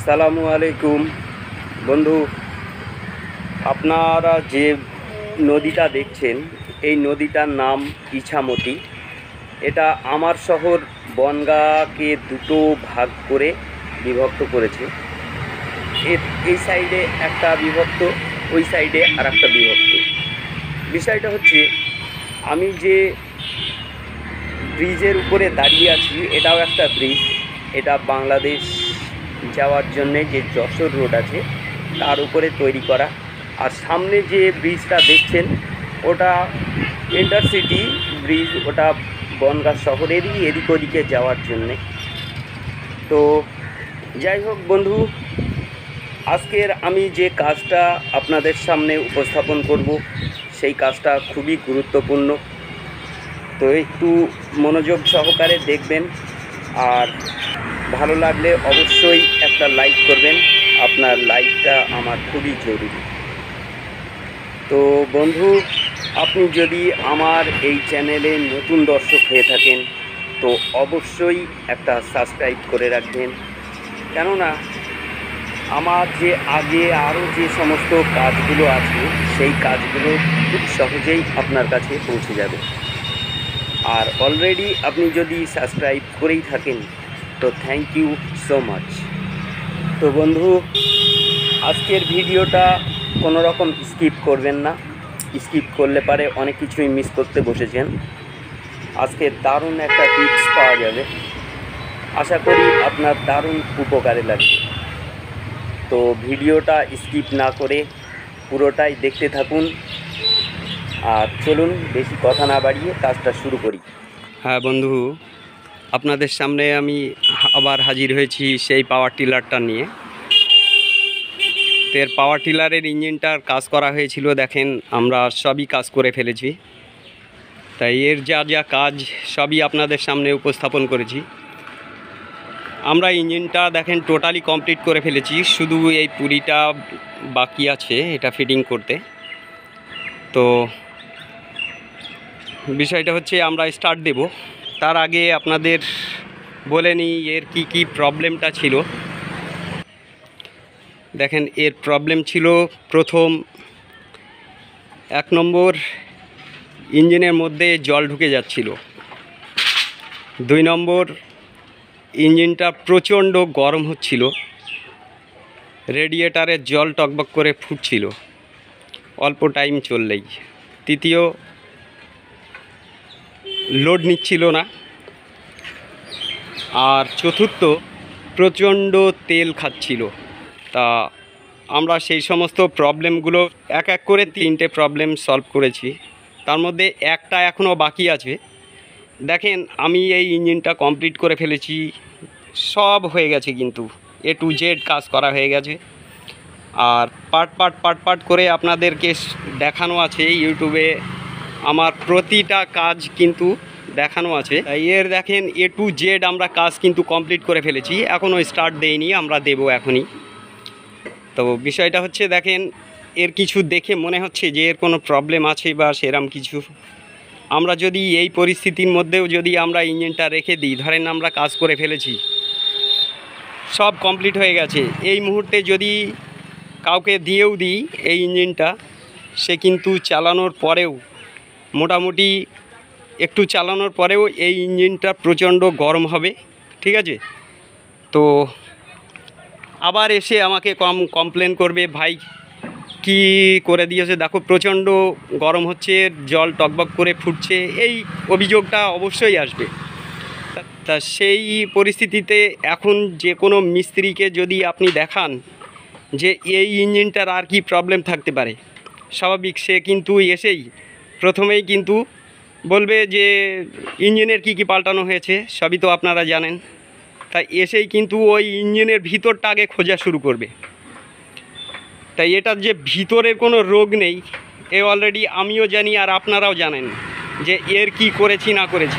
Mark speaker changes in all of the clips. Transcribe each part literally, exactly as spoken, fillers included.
Speaker 1: আসসালামু আলাইকুম বন্ধু, আপনারা যে নদীটা দেখছেন এই নদীটার নাম ইছামতি। এটা আমার শহর বনগাঁকে দুটো ভাগ করে বিভক্ত করেছে। এর এই সাইডে একটা বিভক্ত, ওই সাইডে আর একটা বিভক্ত। বিষয়টা হচ্ছে, আমি যে ব্রিজের উপরে দাঁড়িয়ে আছি এটাও একটা ব্রিজ। এটা বাংলাদেশ যাওয়ার জন্যে যে যশোর রোড আছে তার উপরে তৈরি করা। আর সামনে যে ব্রিজটা দেখছেন ওটা ইন্টারসিটি ব্রিজ, ওটা বনগাঁ শহরেরই এদিক ওদিকে যাওয়ার জন্যে। তো যাই হোক বন্ধু, আজকের আমি যে কাজটা আপনাদের সামনে উপস্থাপন করব সেই কাজটা খুবই গুরুত্বপূর্ণ। তো একটু মনোযোগ সহকারে দেখবেন, আর ভালো লাগলে অবশ্যই একটা লাইক করবেন। আপনার লাইকটা আমার খুবই জরুরি। তো বন্ধু, আপনি যদি আমার এই চ্যানেলে নতুন দর্শক হয়ে থাকেন তো অবশ্যই একটা সাবস্ক্রাইব করে রাখবেন, কেননা আমার যে আগে আরও যে সমস্ত কাজগুলো আছে সেই কাজগুলো খুব সহজেই আপনার কাছে পৌঁছে যাবে। আর অলরেডি আপনি যদি সাবস্ক্রাইব করেই থাকেন তো থ্যাংক ইউ সো মাচ। তো বন্ধু, আজকের ভিডিওটা কোনো রকম স্কিপ করবেন না। স্কিপ করলে পারে অনেক কিছুই মিস করতে বসেছেন। আজকে দারুণ একটা টিপস পাওয়া যাবে, আশা করি আপনার দারুণ উপকারে লাগবে। তো ভিডিওটা স্কিপ না করে পুরোটাই দেখতে থাকুন। আর চলুন বেশি কথা না বাড়িয়ে কাজটা শুরু করি। হ্যাঁ বন্ধু, আপনাদের সামনে আমি আবার হাজির হয়েছি সেই পাওয়ার টিলারটা নিয়ে। এর পাওয়ার টিলারের ইঞ্জিনটার কাজ করা হয়েছিল, দেখেন আমরা সবই কাজ করে ফেলেছি। তাই এর যা যা কাজ সবই আপনাদের সামনে উপস্থাপন করেছি। আমরা ইঞ্জিনটা দেখেন টোটালি কমপ্লিট করে ফেলেছি, শুধু এই পুরিটা বাকি আছে এটা ফিটিং করতে। তো বিষয়টা হচ্ছে আমরা স্টার্ট দেব, তার আগে আপনাদের বলে নিই এর কি কি প্রবলেমটা ছিল। দেখেন এর প্রবলেম ছিল, প্রথম এক নম্বর ইঞ্জিনের মধ্যে জল ঢুকে যাচ্ছিল। দুই নম্বর ইঞ্জিনটা প্রচণ্ড গরম হচ্ছিল, রেডিয়েটারের জল টকবক করে ফুটছিল অল্প টাইম চললেই। তৃতীয়, লোড নিচ্ছিল না। আর চতুর্থ, প্রচণ্ড তেল খাচ্ছিল। তা আমরা সেই সমস্ত প্রবলেমগুলো এক এক করে তিনটে প্রবলেম সলভ করেছি, তার মধ্যে একটা এখনও বাকি আছে। দেখেন আমি এই ইঞ্জিনটা কমপ্লিট করে ফেলেছি, সব হয়ে গেছে, কিন্তু এ টু জেড কাজ করা হয়ে গেছে। আর পার্ট পার্ট পার্ট পার্ট করে আপনাদেরকে দেখানো আছে ইউটিউবে, আমার প্রতিটা কাজ কিন্তু দেখানো আছে। এর দেখেন এ টু জেড আমরা কাজ কিন্তু কমপ্লিট করে ফেলেছি, এখনও স্টার্ট দেইনি, আমরা দেব এখনই। তো বিষয়টা হচ্ছে, দেখেন এর কিছু দেখে মনে হচ্ছে যে এর কোনো প্রবলেম আছে বা সেরকম কিছু। আমরা যদি এই পরিস্থিতির মধ্যেও যদি আমরা ইঞ্জিনটা রেখে দিই, ধরেন আমরা কাজ করে ফেলেছি, সব কমপ্লিট হয়ে গেছে, এই মুহূর্তে যদি কাউকে দিয়েও দিই এই ইঞ্জিনটা, সে কিন্তু চালানোর পরেও মোটামুটি একটু চালানোর পরেও এই ইঞ্জিনটা প্রচণ্ড গরম হবে, ঠিক আছে? তো আবার এসে আমাকে কম কমপ্লেন করবে, ভাই কি করে দিয়েছে, দেখো প্রচণ্ড গরম হচ্ছে, জল টকবক করে ফুটছে, এই অভিযোগটা অবশ্যই আসবে। তা সেই পরিস্থিতিতে এখন যে কোনো মিস্ত্রিকে যদি আপনি দেখান যে এই ইঞ্জিনটার আর কি প্রবলেম থাকতে পারে, স্বাভাবিক সে কিন্তু এসেই প্রথমেই কিন্তু বলবে যে ইঞ্জিনের কি কি পাল্টানো হয়েছে, সবই তো আপনারা জানেন। তাই এসেই কিন্তু ওই ইঞ্জিনের ভিতরটা আগে খোঁজা শুরু করবে। তাই এটার যে ভিতরের কোনো রোগ নেই এ অলরেডি আমিও জানি আর আপনারাও জানেন যে এর কি করেছি না করেছি।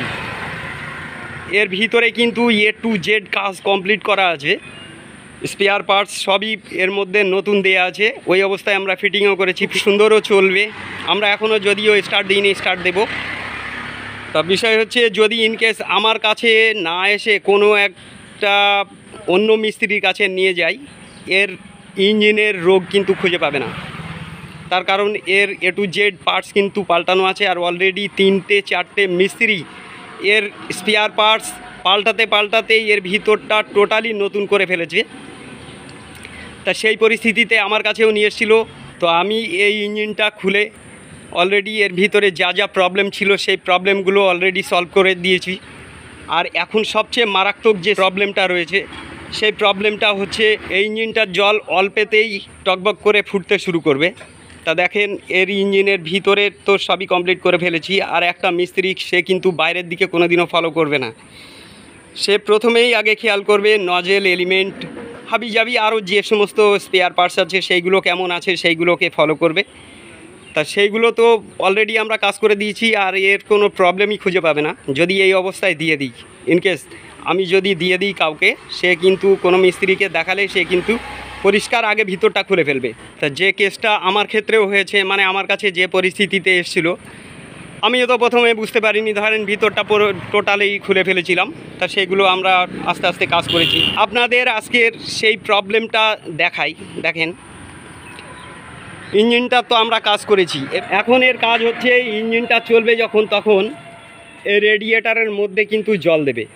Speaker 1: এর ভিতরে কিন্তু এ টু জেড কাজ কমপ্লিট করা আছে, স্পেয়ার পার্টস সবই এর মধ্যে নতুন দেয়া আছে, ওই অবস্থায় আমরা ফিটিংও করেছি, সুন্দরও চলবে। আমরা এখনও যদিও স্টার্ট দিইনি, স্টার্ট দেব। তা বিষয় হচ্ছে, যদি ইনকেস আমার কাছে না এসে কোনো একটা অন্য মিস্ত্রির কাছে নিয়ে যাই, এর ইঞ্জিনের রোগ কিন্তু খুঁজে পাবে না। তার কারণ এর এ টু জেড পার্টস কিন্তু পাল্টানো আছে, আর অলরেডি তিনটে চারটে মিস্ত্রি এর স্পেয়ার পার্টস পাল্টাতে পাল্টাতে এর ভিতরটা টোটালি নতুন করে ফেলেছে। তা সেই পরিস্থিতিতে আমার কাছেও নিয়ে এসেছিলো। তো আমি এই ইঞ্জিনটা খুলে অলরেডি এর ভিতরে যা যা প্রবলেম ছিল সেই প্রবলেমগুলো অলরেডি সলভ করে দিয়েছি। আর এখন সবচেয়ে মারাত্মক যে প্রবলেমটা রয়েছে সেই প্রবলেমটা হচ্ছে এই ইঞ্জিনটার জল অল্পেতেই টকবক করে ফুটতে শুরু করবে। তা দেখেন এর ইঞ্জিনের ভিতরে তো সবই কমপ্লিট করে ফেলেছি, আর একটা মিস্ত্রি সে কিন্তু বাইরের দিকে কোনো দিনও ফলো করবে না। সে প্রথমেই আগে খেয়াল করবে নজেল এলিমেন্ট হাবি জাবি আরও যে সমস্ত স্পেয়ার পার্টস আছে সেইগুলো কেমন আছে সেইগুলোকে ফলো করবে। তা সেইগুলো তো অলরেডি আমরা কাজ করে দিয়েছি, আর এর কোনো প্রবলেমই খুঁজে পাবে না যদি এই অবস্থায় দিয়ে দিই। ইনকেস আমি যদি দিয়ে দিই কাউকে, সে কিন্তু কোনো মিস্ত্রিকে দেখালে সে কিন্তু পরিষ্কার আগে ভিতরটা খুলে ফেলবে। তা যে কেসটা আমার ক্ষেত্রেও হয়েছে, মানে আমার কাছে যে পরিস্থিতিতে এসেছিলো, আমিও তো প্রথমে বুঝতে পারিনি, ধরেন ভিতরটা পুরো টোটালি খুলে ফেলেছিলাম। তা সেগুলো আমরা আস্তে আস্তে কাজ করেছি। আপনাদের আজকের সেই প্রবলেমটা দেখাই। দেখেন ইঞ্জিনটা তো আমরা কাজ করেছি, এখন এর কাজ হচ্ছে ইঞ্জিনটা চলবে যখন তখন এই রেডিয়েটারের মধ্যে কিন্তু জল দেবে।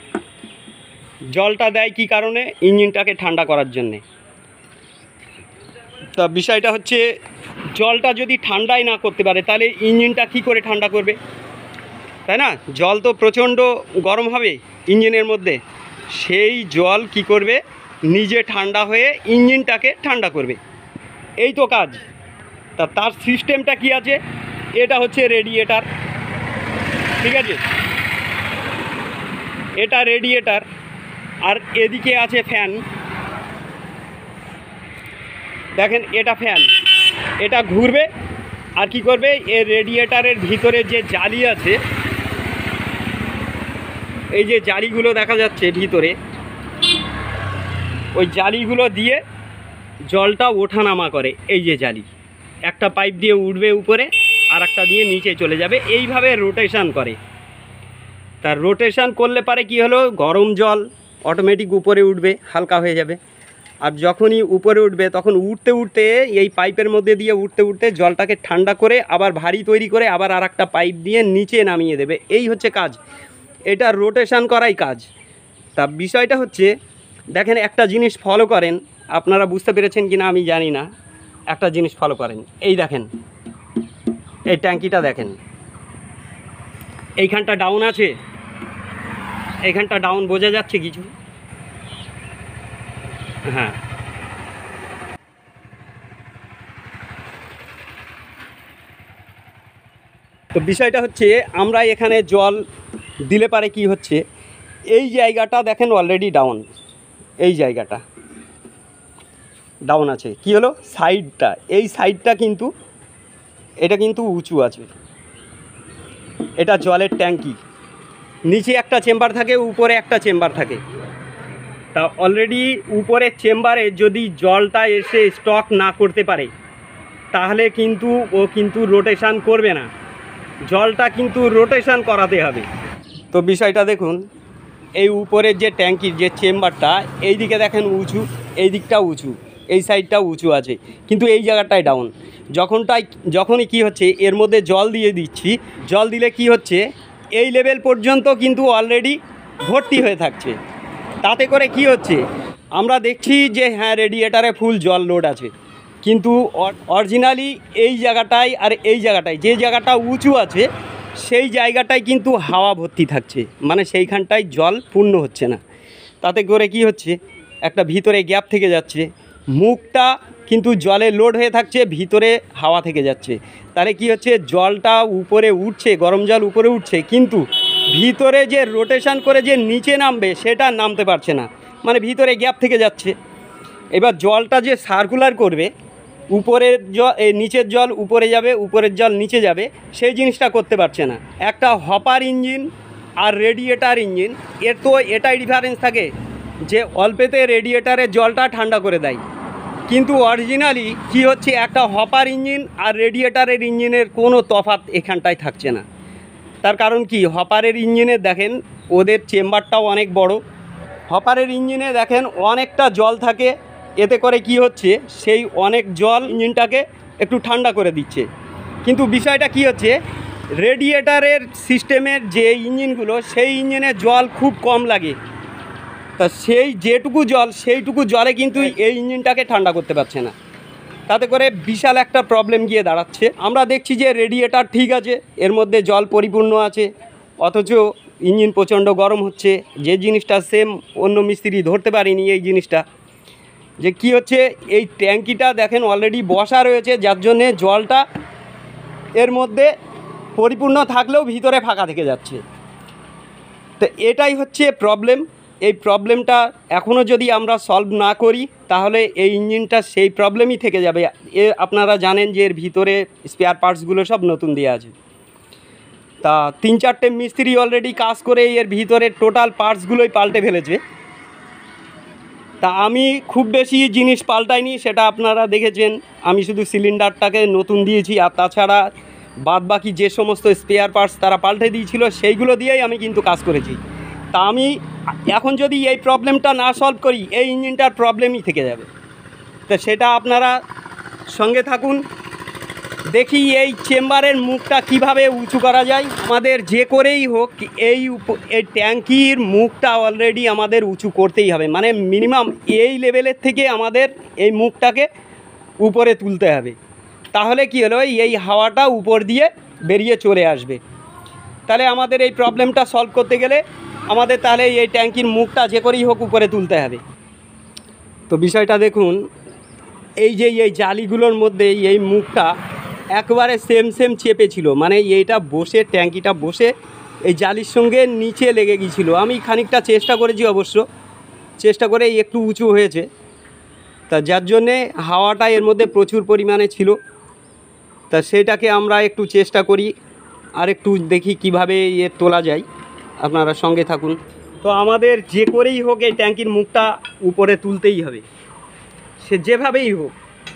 Speaker 1: জলটা দেয় কী কারণে? ইঞ্জিনটাকে ঠান্ডা করার জন্যে। তা বিষয়টা হচ্ছে জলটা যদি ঠান্ডাই না করতে পারে তাহলে ইঞ্জিনটা কী করে ঠান্ডা করবে, তাই না? জল তো প্রচণ্ড গরম হবে ইঞ্জিনের মধ্যে, সেই জল কি করবে? নিজে ঠান্ডা হয়ে ইঞ্জিনটাকে ঠান্ডা করবে, এই তো কাজ। তা তার সিস্টেমটা কি আছে? এটা হচ্ছে রেডিয়েটার, ঠিক আছে? এটা রেডিয়েটার, আর এদিকে আছে ফ্যান। দেখেন এটা ফ্যান, এটা ঘুরবে আর কি করবে? এর রেডিয়েটারের ভিতরে যে জালি আছে, এই যে জালিগুলো দেখা যাচ্ছে ভিতরে, ওই জালিগুলো দিয়ে জলটা ওঠানামা করে। এই যে জালি, একটা পাইপ দিয়ে উঠবে উপরে আর একটা দিয়ে নিচে চলে যাবে, এইভাবে রোটেশন করে। তার রোটেশন করলে পারে কি হলো, গরম জল অটোমেটিক উপরে উঠবে, হালকা হয়ে যাবে। আর যখনই উপরে উঠবে তখন উঠতে উঠতে এই পাইপের মধ্যে দিয়ে উঠতে উঠতে জলটাকে ঠান্ডা করে আবার ভারী তৈরি করে আবার আর একটা পাইপ দিয়ে নিচে নামিয়ে দেবে। এই হচ্ছে কাজ, এটা রোটেশন করাই কাজ। তা বিষয়টা হচ্ছে দেখেন একটা জিনিস ফলো করেন, আপনারা বুঝতে পেরেছেন কি না আমি জানি না, একটা জিনিস ফলো করেন। এই দেখেন এই ট্যাঙ্কিটা দেখেন, এইখানটা ডাউন আছে, এইখানটা ডাউন বোঝা যাচ্ছে কিছু? হ্যাঁ, তো বিষয়টা হচ্ছে আমরা এখানে জল দিলে পারে কি হচ্ছে, এই জায়গাটা দেখেন অলরেডি ডাউন, এই জায়গাটা ডাউন আছে। কি হলো? সাইডটা, এই সাইডটা কিন্তু এটা কিন্তু উঁচু আছে। এটা জলের ট্যাঙ্কি, নিচে একটা চেম্বার থাকে, উপরে একটা চেম্বার থাকে। তা অলরেডি উপরের চেম্বারে যদি জলটা এসে স্টক না করতে পারে তাহলে কিন্তু ও কিন্তু রোটেশন করবে না, জলটা কিন্তু রোটেশন করাতে হবে। তো বিষয়টা দেখুন, এই উপরের যে ট্যাঙ্কির যে চেম্বারটা, এই দিকে দেখেন উঁচু, এই দিকটা উঁচু, এই সাইডটা উঁচু আছে, কিন্তু এই জায়গাটায় ডাউন। যখনটাই যখনই কি হচ্ছে এর মধ্যে জল দিয়ে দিচ্ছি, জল দিলে কি হচ্ছে এই লেভেল পর্যন্ত কিন্তু অলরেডি ভর্তি হয়ে থাকছে। তাতে করে কি হচ্ছে, আমরা দেখছি যে হ্যাঁ রেডিয়েটারে ফুল জল লোড আছে, কিন্তু অরিজিনালি এই জায়গাটায় আর এই জায়গাটায়, যে জায়গাটা উঁচু আছে সেই জায়গাটায় কিন্তু হাওয়া ভর্তি থাকছে, মানে সেইখানটায় জল পূর্ণ হচ্ছে না। তাতে করে কি হচ্ছে, একটা ভিতরে গ্যাপ থেকে যাচ্ছে, মুখটা কিন্তু জলে লোড হয়ে থাকছে, ভিতরে হাওয়া থেকে যাচ্ছে। তাহলে কি হচ্ছে, জলটা উপরে উঠছে, গরম জল উপরে উঠছে, কিন্তু ভিতরে যে রোটেশন করে যে নিচে নামবে সেটা নামতে পারছে না, মানে ভিতরে গ্যাপ থেকে যাচ্ছে। এবার জলটা যে সার্কুলার করবে, উপরের জল নিচের জল উপরে যাবে, উপরের জল নিচে যাবে, সেই জিনিসটা করতে পারছে না। একটা হপার ইঞ্জিন আর রেডিয়েটার ইঞ্জিন, এর তো এটাই ডিফারেন্স থাকে যে অল্পেতে রেডিয়েটারের জলটা ঠান্ডা করে দেয়, কিন্তু অরিজিনালি কি হচ্ছে, একটা হপার ইঞ্জিন আর রেডিয়েটারের ইঞ্জিনের কোনো তফাৎ এখানটায় থাকছে না। তার কারণ কি, হপারের ইঞ্জিনের দেখেন ওদের চেম্বারটাও অনেক বড়, হপারের ইঞ্জিনে দেখেন অনেকটা জল থাকে, এতে করে কি হচ্ছে সেই অনেক জল ইঞ্জিনটাকে একটু ঠান্ডা করে দিচ্ছে। কিন্তু বিষয়টা কি হচ্ছে, রেডিয়েটারের সিস্টেমের যে ইঞ্জিনগুলো সেই ইঞ্জিনে জল খুব কম লাগে, তা সেই যেটুকু জল সেইটুকু জলে কিন্তু এই ইঞ্জিনটাকে ঠান্ডা করতে পারছে না, তাতে করে বিশাল একটা প্রবলেম গিয়ে দাঁড়াচ্ছে। আমরা দেখছি যে রেডিয়েটার ঠিক আছে, এর মধ্যে জল পরিপূর্ণ আছে, অথচ ইঞ্জিন প্রচণ্ড গরম হচ্ছে। যে জিনিসটা সেম অন্য মিস্ত্রি ধরতে পারিনি এই জিনিসটা, যে কি হচ্ছে এই ট্যাঙ্কিটা দেখেন অলরেডি বসা রয়েছে, যার জন্যে জলটা এর মধ্যে পরিপূর্ণ থাকলেও ভিতরে ফাঁকা থেকে যাচ্ছে। তো এটাই হচ্ছে প্রবলেম। এই প্রবলেমটা এখনও যদি আমরা সলভ না করি তাহলে এই ইঞ্জিনটা সেই প্রবলেমই থেকে যাবে। এ আপনারা জানেন যে এর ভিতরে স্পেয়ার পার্টসগুলো সব নতুন দেওয়া আছে। তা তিন চারটে মিস্ত্রি অলরেডি কাজ করে এর ভিতরে টোটাল পার্টসগুলোই পাল্টে ফেলেছে। তা আমি খুব বেশি জিনিস পাল্টাইনি, সেটা আপনারা দেখেছেন। আমি শুধু সিলিন্ডারটাকে নতুন দিয়েছি, আর তাছাড়া বাদ বাকি যে সমস্ত স্পেয়ার পার্টস তারা পাল্টে দিয়েছিল সেইগুলো দিয়েই আমি কিন্তু কাজ করেছি। তা আমি এখন যদি এই প্রবলেমটা না সলভ করি এই ইঞ্জিনটার প্রবলেমই থেকে যাবে। তো সেটা আপনারা সঙ্গে থাকুন, দেখি এই চেম্বারের মুখটা কিভাবে উঁচু করা যায়। আমাদের যে করেই হোক এই এই ট্যাঙ্কির মুখটা অলরেডি আমাদের উঁচু করতেই হবে, মানে মিনিমাম এই লেভেলের থেকে আমাদের এই মুখটাকে উপরে তুলতে হবে। তাহলে কি হলো, এই হাওয়াটা উপর দিয়ে বেরিয়ে চলে আসবে। তাহলে আমাদের এই প্রবলেমটা সলভ করতে গেলে আমাদের তাহলে এই ট্যাঙ্কির মুখটা যে করেই হোক উপরে তুলতে হবে। তো বিষয়টা দেখুন, এই যে এই জালিগুলোর মধ্যে এই মুখটা একবারে সেম সেম চেপে ছিল, মানে এইটা বসে ট্যাঙ্কিটা বসে এই জালির সঙ্গে নিচে লেগে গিয়েছিলো। আমি খানিকটা চেষ্টা করেছি, অবশ্য চেষ্টা করে একটু উঁচু হয়েছে, তা যার জন্যে হাওয়াটা এর মধ্যে প্রচুর পরিমাণে ছিল। তা সেটাকে আমরা একটু চেষ্টা করি আর একটু দেখি কিভাবে এ তোলা যায়। আপনারা সঙ্গে থাকুন। তো আমাদের যে করেই হোক এই ট্যাঙ্কির মুখটা উপরে তুলতেই হবে, সে যেভাবেই হোক।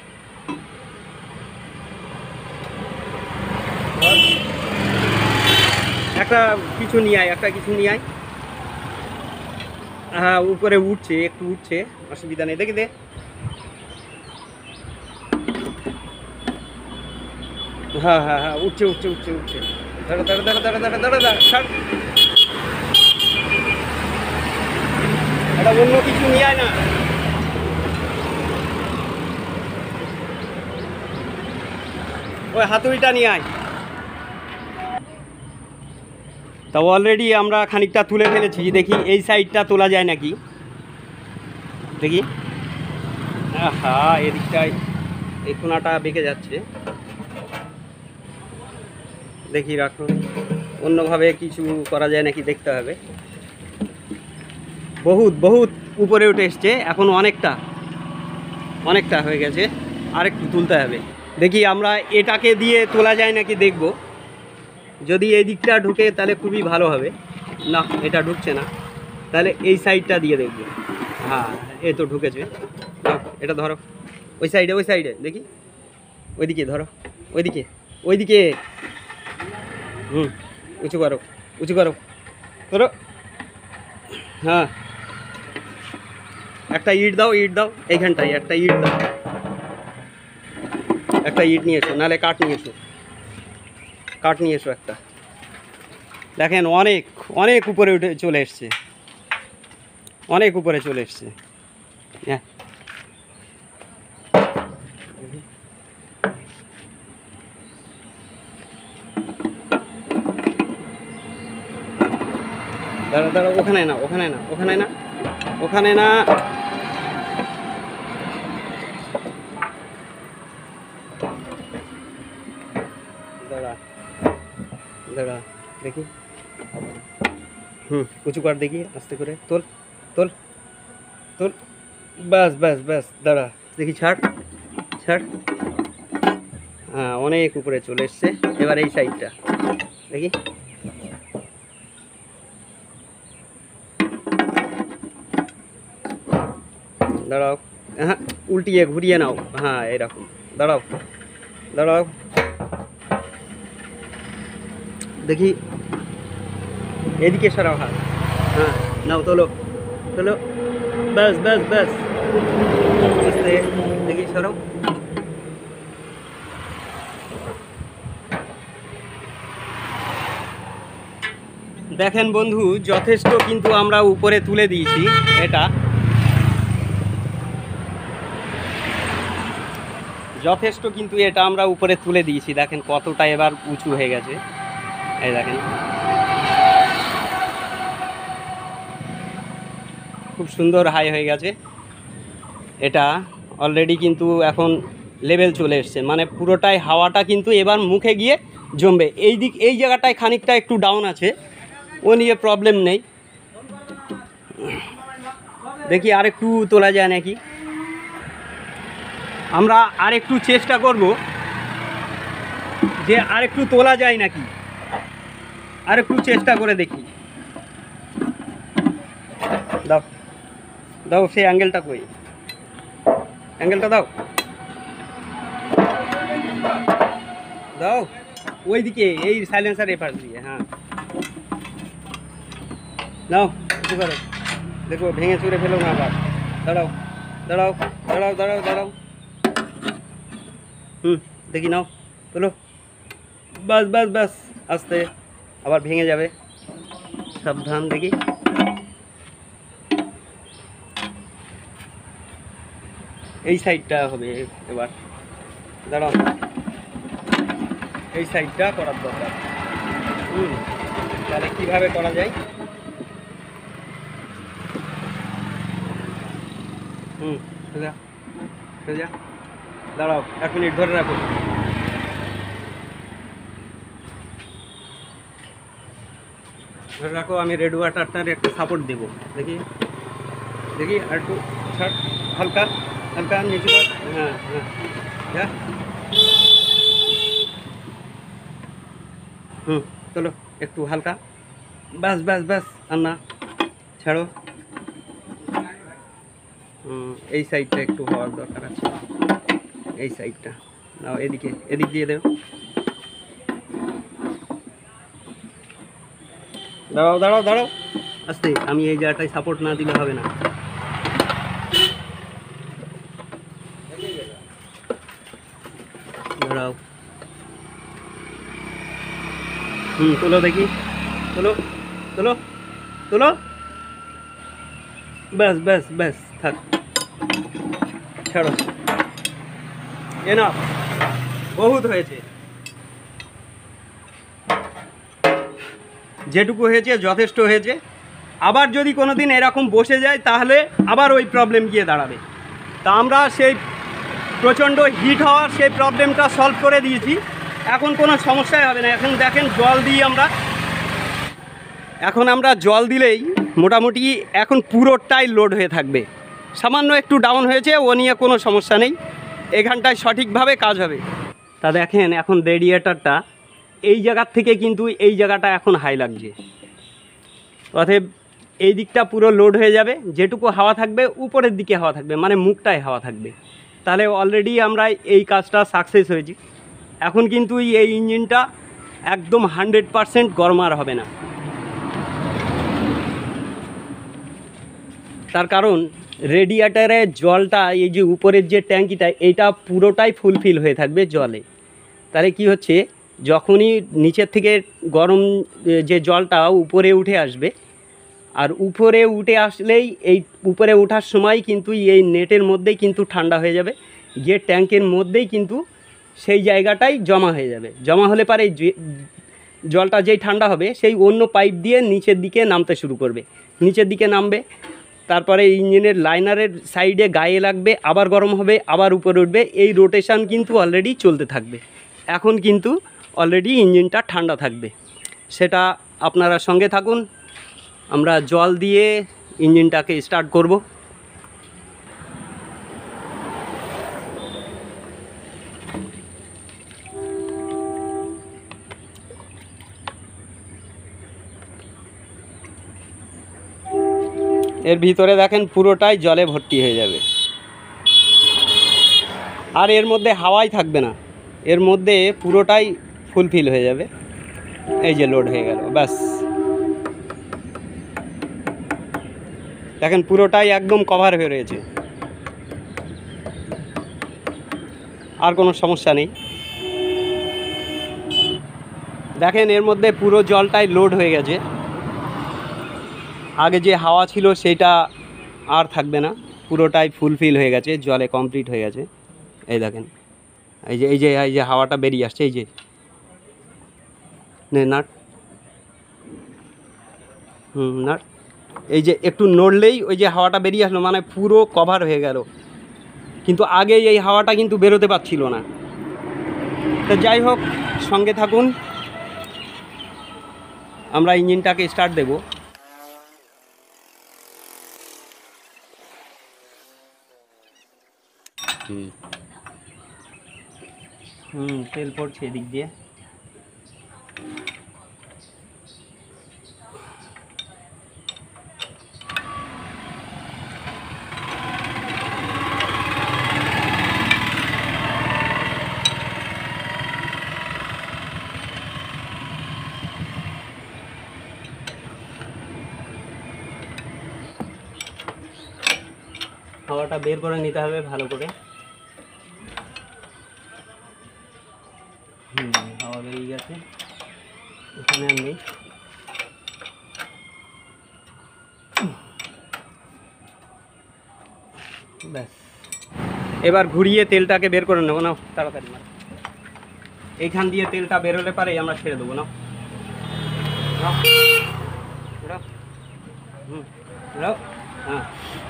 Speaker 1: একটা কিছু নিয়ে আয়, একটা কিছু নিয়ে আয়। হ্যাঁ, উপরে উঠছে, একটু উঠছে, অসুবিধা নেই। দেখি দে, হ্যাঁ হ্যাঁ হ্যাঁ উঠছে উঠছে উঠছে উঠছে দাঁড়া দাঁড়া দাঁড়া দাঁড়া দাঁড়া দাঁড়া দাঁড়া ছাড়। এটা অন্য কিছু নিয়ে আয় না। ওই হাতুড়িটা নিয়ে আয়। তা অলরেডি আমরা খানিকটা তুলে ফেলেছি, দেখি এই সাইডটা তোলা যায় নাকি, দেখি। হ্যাঁ, এদিকটায় এই কোনাটা বেঁকে যাচ্ছে, দেখি রাখুন, অন্যভাবে কিছু করা যায় নাকি দেখতে হবে। বহুত বহুত উপরে উঠে এসছে, এখন অনেকটা অনেকটা হয়ে গেছে, আরেকটু তুলতে হবে। দেখি আমরা এটাকে দিয়ে তোলা যায় নাকি দেখব। যদি এই দিকটা ঢুকে তাহলে খুবই ভালো হবে। না, এটা ঢুকছে না, তাহলে এই সাইডটা দিয়ে দেখব। হ্যাঁ, এ তো ঢুকেছে। এটা ধরো, ওই সাইডে ওই সাইডে দেখি, ওইদিকে ধরো, ওইদিকে ওইদিকে হুম উঁচু করো, উঁচু করো, ধরো। হ্যাঁ, একটা ইট দাও, ইট দাও, এইখানটায় একটা ইট দাও, একটা ইট নিয়ে এসো, নাহলে কাঠ নিয়ে এসো, কাঠ নিয়ে এসো একটা। দেখেন অনেক অনেক উপরে উঠে চলে এসছে, অনেক উপরে চলে এসছে। হ্যাঁ, দাঁড়া দাঁড়া, ওখানে না ওখানে না ওখানে না ওখানে না দাঁড়া দাঁড়া দেখি। হুম উঁচু কর দেখি, আস্তে করে তোল তোল তোল, ব্যাস ব্যাস ব্যাস, দাঁড়া দেখি, ছাড় ছাড়। হ্যাঁ, অনেক উপরে চলে এসছে। এবার এই সাইডটা দেখি, দাঁড়াও। হ্যাঁ, উল্টিয়ে ঘুরিয়ে নাও। হ্যাঁ, এরকম দাঁড়াও দাঁড়াও দেখি, এদিকে সরাও হাত। হ্যাঁ, নাও তোলো चलो बस बस बस देखिए सरो देखें बंधु যথেষ্ট কিন্তু আমরা উপরে তুলে দিয়েছি এটা যথেষ্ট কিন্তু এটা আমরা উপরে তুলে দিয়েছি দেখেন কতটা এবার উঁচু হয়ে গেছে এই দেখেন খুব সুন্দর হাই হয়ে গেছে এটা অলরেডি কিন্তু এখন লেভেল চলে এসেছে মানে পুরোটাই হাওয়াটা কিন্তু এবার মুখে গিয়ে জমবে এই দিক এই জায়গাটায় খানিকটা একটু ডাউন আছে ও নিয়ে প্রবলেম নেই দেখি আর একটু তোলা যায় নাকি আমরা আর একটু চেষ্টা করব যে আর একটু তোলা যায় নাকি আর একটু চেষ্টা করে দেখি দাও দাও সেই অ্যাঙ্গেলটা কই অ্যাঙ্গেলটা দাও দাও ওইদিকে এই সাইলেন্সার এপাশ দিয়ে হ্যাঁ নাও কিছু করো দেখো ভেঙে চুরে ফেলো না আবার দাঁড়াও দাঁড়াও দাঁড়াও দাঁড়াও দাঁড়াও হুম দেখি নাও চলো বাস বাস বাস আস্তে আবার ভেঙে যাবে সাবধান দেখি এই সাইডটা হবে এবার দাঁড়াও এই সাইডটা করার দরকার হুম তাহলে কীভাবে করা যায় হুম সোজা সোজা দাঁড়াও এক মিনিট ধরে রাখো ধরে রাখো আমি রেড ওয়াটারটার একটা সাপোর্ট দেবো দেখি দেখি আর একটু ছাড় হালকা হালকা নিচে হ্যাঁ হ্যাঁ হ্যাঁ হুম চলো একটু হালকা বাস বাস বাস আর না ছাড়ো হুম এই সাইডটা একটু হওয়ার দরকার আছে এই সাইডটা নাও এদিকে এদিক দিয়ে দেও দাঁড়াও দাঁড়াও দাঁড়াও আস্তে আমি এই জায়গাটায় সাপোর্ট না দিলে হবে না দাঁড়াও হুম তোলো দেখি তোলো তোলো তোলো ব্যাস ব্যাস ব্যাস থাক ছাড়ো এ না বহুত হয়েছে যেটুকু হয়েছে যথেষ্ট হয়েছে আবার যদি কোনো দিন এরকম বসে যায় তাহলে আবার ওই প্রবলেম গিয়ে দাঁড়াবে তা আমরা সেই প্রচণ্ড হিট হওয়ার সেই প্রবলেমটা সলভ করে দিয়েছি এখন কোনো সমস্যাই হবে না এখন দেখেন জল দিই আমরা এখন আমরা জল দিলেই মোটামুটি এখন পুরোটাই লোড হয়ে থাকবে সামান্য একটু ডাউন হয়েছে ও নিয়ে কোনো সমস্যা নেই এখানটায় সঠিকভাবে কাজ হবে তা দেখেন এখন রেডিয়েটারটা এই জায়গার থেকে কিন্তু এই জায়গাটা এখন হাই লাগছে অতএব এই দিকটা পুরো লোড হয়ে যাবে যেটুকু হাওয়া থাকবে উপরের দিকে হাওয়া থাকবে মানে মুখটায় হাওয়া থাকবে তাহলে অলরেডি আমরা এই কাজটা সাকসেস হয়েছি এখন কিন্তু এই ইঞ্জিনটা একদম হান্ড্রেড পারসেন্ট গরম আর হবে না তার কারণ রেডিয়েটারে জলটা এই যে উপরের যে ট্যাঙ্কিটা এটা পুরোটাই ফুলফিল হয়ে থাকবে জলে তাহলে কি হচ্ছে যখনই নিচের থেকে গরম যে জলটা উপরে উঠে আসবে আর উপরে উঠে আসলেই এই উপরে ওঠার সময় কিন্তু এই নেটের মধ্যেই কিন্তু ঠান্ডা হয়ে যাবে গিয়ে ট্যাঙ্কের মধ্যেই কিন্তু সেই জায়গাটাই জমা হয়ে যাবে জমা হলে পারে জলটা যেই ঠান্ডা হবে সেই অন্য পাইপ দিয়ে নিচের দিকে নামতে শুরু করবে নিচের দিকে নামবে তারপরে ইঞ্জিনের লাইনারের সাইডে গায়ে লাগবে আবার গরম হবে আবার উপরে উঠবে এই রোটেশন কিন্তু অলরেডি চলতে থাকবে এখন কিন্তু অলরেডি ইঞ্জিনটা ঠান্ডা থাকবে সেটা আপনারা সঙ্গে থাকুন আমরা জল দিয়ে ইঞ্জিনটাকে স্টার্ট করব এর ভিতরে দেখেন পুরোটাই জলে ভর্তি হয়ে যাবে আর এর মধ্যে হাওয়াই থাকবে না এর মধ্যে পুরোটাই ফুলফিল হয়ে যাবে এই যে লোড হয়ে গেল ব্যাস দেখেন পুরোটাই একদম কভার হয়ে রয়েছে, আর কোনো সমস্যা নেই। দেখেন এর মধ্যে পুরো জলটাই লোড হয়ে গেছে, আগে যে হাওয়া ছিল সেটা আর থাকবে না, পুরোটাই ফুলফিল হয়ে গেছে, জলে কমপ্লিট হয়ে গেছে। এই দেখেন এই যে এই যে এই যে হাওয়াটা বেরিয়ে আসছে, এই যে নে নাট, হুম নাট, এই যে একটু নড়লেই ওই যে হাওয়াটা বেরিয়ে আসলো, মানে পুরো কভার হয়ে গেল। কিন্তু আগে এই হাওয়াটা কিন্তু বেরোতে পারছিল না। তো যাই হোক, সঙ্গে থাকুন, আমরা ইঞ্জিনটাকে স্টার্ট দেব। হুম হুম তেল পড়ছে এদিক দিয়ে। হাওয়াটা বের করে নিতে হবে ভালো করে। হুম হাওয়া বেরিয়ে গেছে, এখানে আর নেই। ব্যাস, এবার ঘুরিয়ে তেলটাকে বের করে নেবো না, তাড়াতাড়ি মার। এইখান দিয়ে তেলটা বেরোলে পারে আমরা ছেড়ে দেবো না। হুম হ্যাঁ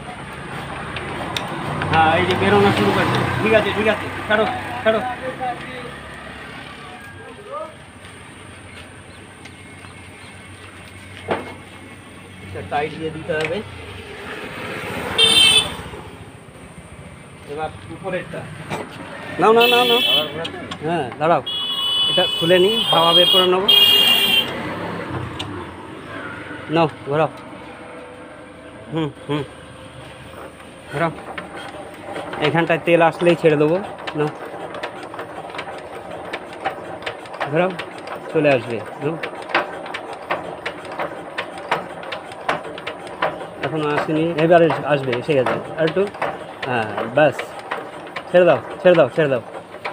Speaker 1: হ্যাঁ এই যে বেরোনো শুরু করছে, ঠিক আছে ঠিক আছে, ছাড়ো ছাড়ো। টাইট দিয়ে দিতে হবে। এবার উপরেরটা নাও নাও নাও নাও, হ্যাঁ দাঁড়াও, এটা খুলে নিই, হাওয়া বের করে নেবো। নাও ঘোরাও, হুম হুম ঘোরাও, এখানটায় তেল আসলেই ছেড়ে দেবো। নাও ঘোরাও, চলে আসবে। নাও, এখনো আসেনি, এবারে আসবে, এসে গেছে আর একটু, হ্যাঁ ব্যাস, ছেড়ে দাও ছেড়ে দাও ছেড়ে দাও।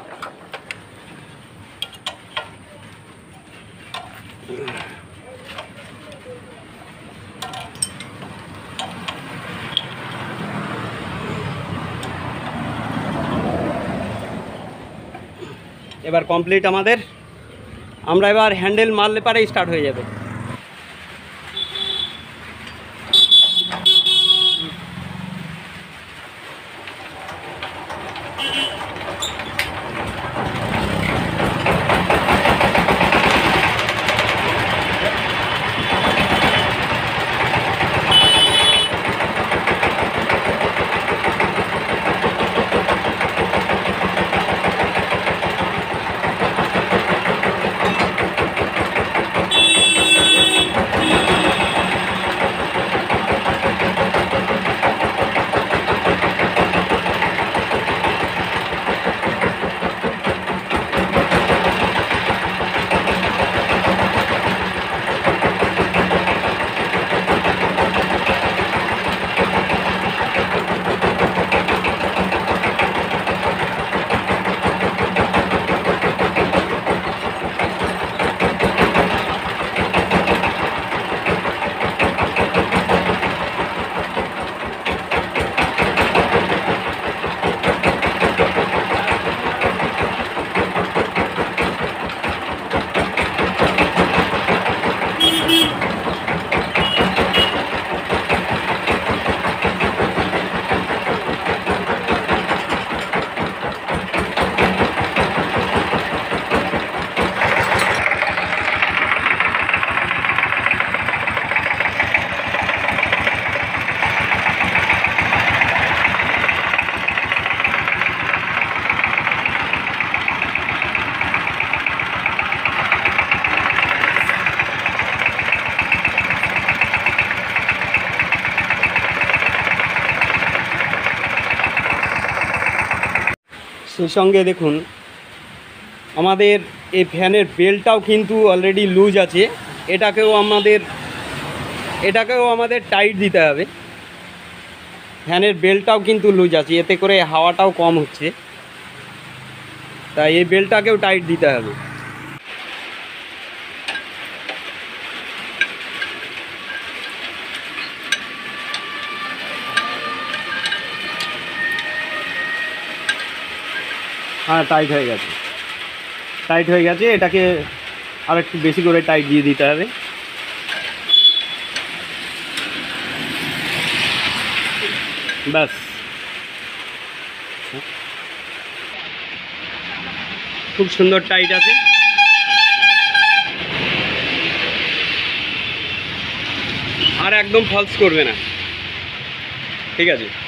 Speaker 1: এবার কমপ্লিট আমাদের, আমরা এবার হ্যান্ডেল মারলে পারে স্টার্ট হয়ে যাবে। সেই সঙ্গে দেখুন আমাদের এই ফ্যানের বেল্টটাও কিন্তু অলরেডি লুজ আছে, এটাকেও আমাদের এটাকেও আমাদের টাইট দিতে হবে। ফ্যানের বেল্টটাও কিন্তু লুজ আছে, এতে করে হাওয়াটাও কম হচ্ছে, তাই এই বেল্টটাকেও টাইট দিতে হবে। হ্যাঁ, টাইট হয়ে গেছে, টাইট হয়ে গেছে। এটাকে আর একটু বেশি করে টাইট দিয়ে দিতে হবে। ব্যাস, খুব সুন্দর টাইট আছে। আর একদম ফলস করবে না, ঠিক আছে।